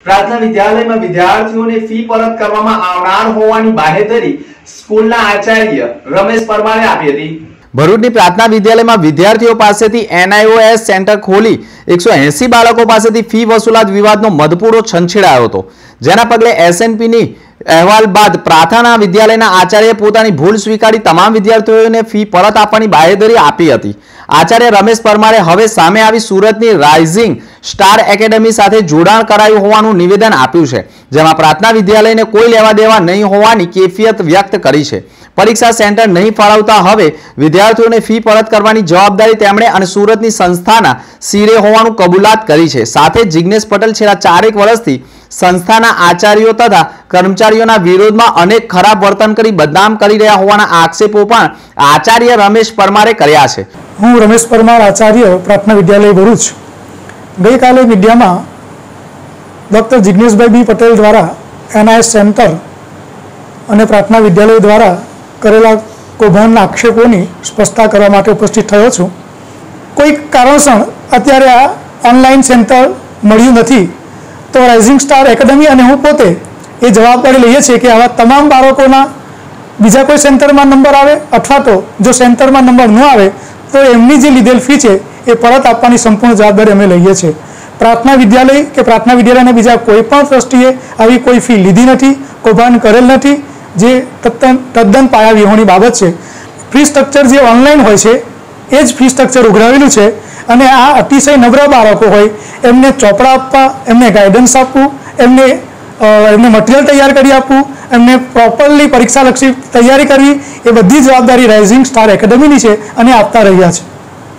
प्रार्थना विद्यालय में विद्यार्थियों ने फी परत करवामां आवनार होवानी बाहेधरी स्कूलना आचार्य रमेश परमारे आपी हती। भरूचनी प्रार्थना विद्यालय में विद्यार्थियों पासेथी NIOS सेंटर खोली 180 बाळको पासेथी फी वसूलात विवादनो मधपूरो छंछेड़ायो हतो, जेना पगले SNP नी अहेवाल बाद प्रार्थना विद्यालयना आचार्य पोतानी भूल स्वीकारी तमाम विद्यार्थीओने फी परत आपवानी बाहेधरी आपी हती। आचार्य रमेश परमारे हवे सामे आवी सूरतनी राइजिंग स्टार एकेडमी साथे जोडाण करायुं होवानुं निवेदन आप्युं छे, जेमां प्रार्थना विद्यालयने कोई लेवा देवा नहीं होवानी कैफियत व्यक्त करी छे। परीक्षा सेंटर नहीं फाळवता हवे विद्यार्थीओने फी परत करवानी जवाबदारी तेमणे अने सूरतनी संस्थाना सीरे होवानुं कबूलात करी छे। साथे जिग्नेश पटेल छेल्ला 4 वर्षथी संस्थाना आचार्यों तथा कर्मचारीओना विरोधमां अनेक खराब वर्तन करी बदनाम करी रह्या होवाना आक्षेपो पण आचार्य रमेश परमारे कर्या छे। हूँ रमेश परमार आचार्य प्रार्थना विद्यालय भरूच गई काले मीडिया में डॉक्टर जिग्नेश भाई बी पटेल द्वारा NIS सेंटर और प्रार्थना विद्यालय द्वारा करेला कौभांड आक्षेपों की स्पष्टता करवा माटे उपस्थित थयो छुं। कोई कारणसर अत्यारे आ ऑनलाइन सेंटर मळ्युं नथी तो राइजिंग स्टार एकेडमी और हूँ पोते ये जवाबदारी लईए छे कि आवा तमाम बाळकोना बीजा कोई सेंटर में नंबर आवे अथवा तो जो सेंटर में नंबर न आवे तो एमनी जे लीधेल फी है ये परत आपवानी संपूर्ण जवाबदारी अमे लईए छे। प्रार्थना विद्यालय के प्रार्थना विद्यालय ने बीजा कोईपण ट्रस्टीए आवी कोई फी लीधी नथी, कौभांड करेल नथी, जे तद्दन पाया विहोणी बाबत छे। फी स्ट्रक्चर जे ऑनलाइन होय छे ए ज फी स्ट्रक्चर उघरावेलुं छे अने आ अतिशय नबळा बाळको होय एमने चोपड़ा आपवा, एमने गाइडन्स आपवुं, एमने मटीरियल तैयार करी आपवुं, एमने प्रॉपरली परीक्षालक्षी तैयारी करवी ए बधी जवाबदारी राइजिंग स्टार एकेडमीनी छे अने आपता रह्या छे।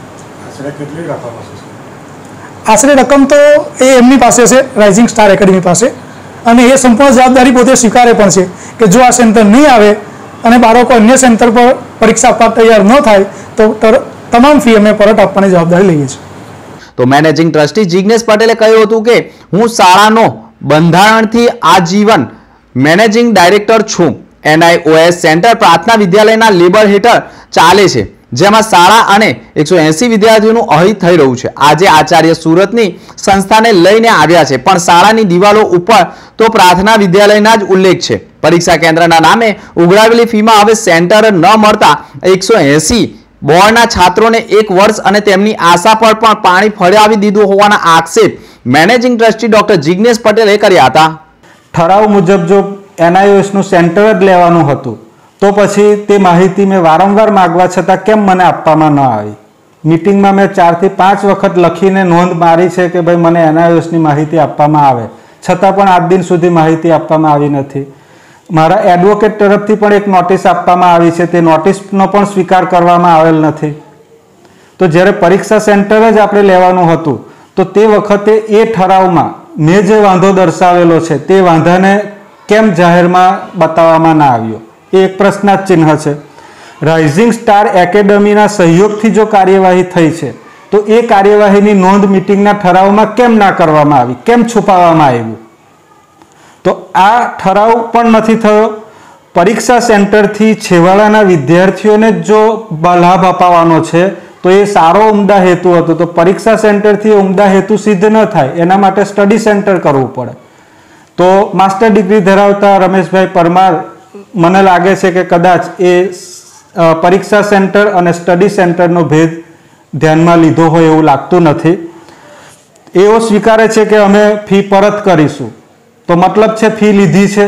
आश्रे रकम तो ए एमनी पासे छे राइजिंग स्टार एकेडमी पासे अने ए संपूर्ण जवाबदारी पोते स्वीकारे पण छे कि जो आ सेंटर नहीं आवे अने बाळको अन्य सेंटर पर परीक्षा आपवा तैयार न थाय तो तमाम फी अमे परत आपवानी जवाबदारी लईए छे। तो मैनेजिंग ट्रस्टी जिग्नेश पटेले कह्युं हतुं के हूँ शाळानो बंधारणथी आजीवन मैनेजिंग डायरेक्टर छुं। NIOS सेंटर प्रार्थना विद्यालयना लेबल हेठळ चाले छे, जेमां शाळा अने 180 विद्यार्थीओनुं अहित थई रह्युं छे। आजे आचार्य सूरतनी संस्थाने लईने आव्या छे, पण शाळानी दिवालो उपर तो प्रार्थना विद्यालयना ज उल्लेख छे। परीक्षा केन्द्રના नामे उघरावेली फीमां हवे सेंटर न मळता 180 बोर्डना छात्रोने 1 वर्ष अने तेमनी आशा पर पण पाणी फळावी दीधुं होवाना आक्षेप मैनेजिंग ट्रस्टी डॉक्टर जिग्नेश पटेले कर्या हता। ठराव मुजब जो NIOS નું સેન્ટર જ લેવાનું હતું તો પછી તે માહિતી મેં વારંવાર માગવા છતાં કેમ મને આપવામાં ન આવી? મીટિંગમાં મેં 4 થી 5 વખત લખીને નોંધ મારી છે કે ભાઈ મને NIOS ની માહિતી આપવામાં આવે, છતાં પણ આજ દિન સુધી માહિતી આપવામાં આવી નથી। મારા એડવોકેટ તરફથી પણ એક નોટિસ આપવામાં આવી છે, તે નોટિસનો પણ સ્વીકાર કરવામાં આવેલ નથી। તો જ્યારે પરીક્ષા સેન્ટર જ આપણે લેવાનું હતું તો તે વખતે એ ઠરાવમાં મેં જે વાંધો દર્શાવેલો છે તે વાંધાને કેમ જાહેરમાં બતાવવામાં ના આવ્યો એ એક પ્રશ્નાર્થ ચિહ્ન છે। રાઇઝિંગ સ્ટાર એકેડમીના સહયોગથી જો કાર્યવાહી થઈ છે તો એ કાર્યવાહીની નોંધ મીટિંગના ઠરાવમાં કેમ ના કરવામાં આવી, કેમ છુપાવવામાં આવ્યું? તો આ ઠરાવ પણ નથી થયો। પરીક્ષા સેન્ટરથી છેવાડાના વિદ્યાર્થીઓને જો લાભ અપાવવાનો છે તો એ સારો ઉમદા હેતુ હતો, તો પરીક્ષા સેન્ટરથી ઉમદા હેતુ સિદ્ધ ન થાય એના માટે સ્ટડી સેન્ટર કરવું પડે। તો માસ્ટર ડિગ્રી ધરાવતા રમેશભાઈ પરમાર મને લાગે છે કે કદાચ એ પરીક્ષા સેન્ટર અને સ્ટડી સેન્ટરનો ભેદ ધ્યાનમાં લીધો હોય એવું લાગતું નથી। એવો સ્વીકારે છે કે અમે ફી પરત કરીશું, તો મતલબ છે ફી લીધી છે,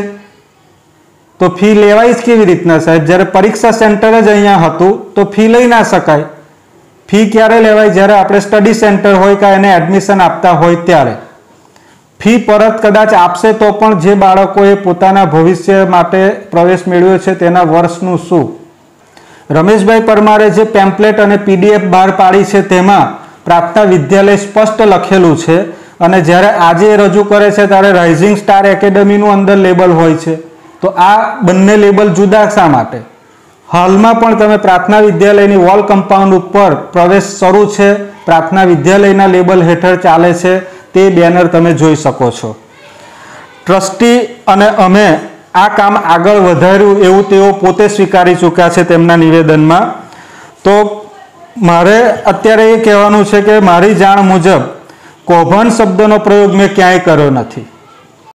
તો ફી લેવાય જ કેવી રીતના સાહેબ? જ્યારે પરીક્ષા સેન્ટર જ અહીંયા હતું તો ફી લઈ ના શકાય। ફી ક્યારે લેવાય? જ્યારે આપણે સ્ટડી સેન્ટર હોય કે એને એડમિશન આપતા હોય ત્યારે। ફી પરત કદાચ આપશે તો પણ જે બાળકોએ પોતાના ભવિષ્ય માટે પ્રવેશ મેળવ્યો છે તેના વર્ષનું શું? રમેશભાઈ પરમારે જે પેમ્પલેટ અને PDF બહાર પાડી છે તેમાં પ્રાર્થના વિદ્યાલય સ્પષ્ટ લખેલું છે અને જ્યારે આજે રજૂ કરે છે ત્યારે રાઇઝિંગ સ્ટાર એકેડમીનું અંદર લેબલ હોય છે, તો આ બંને લેબલ જુદા શા માટે? હાલમાં પણ તમે પ્રાર્થના વિદ્યાલયની વોલ કમ્પાઉન્ડ ઉપર પ્રવેશ શરૂ છે, પ્રાર્થના વિદ્યાલયના લેબલ હેઠળ ચાલે છે, તે બેનર તમે જોઈ શકો છો। ટ્રસ્ટી અને અમે આ કામ આગળ વધાર્યું એવું તેઓ પોતે સ્વીકારી ચૂક્યા છે તેમના નિવેદનમાં। તો મારે અત્યારે એ કહેવાનું છે કે મારી જાણ મુજબ કૌભાંડ શબ્દનો પ્રયોગ મેં ક્યાંય કર્યો નથી।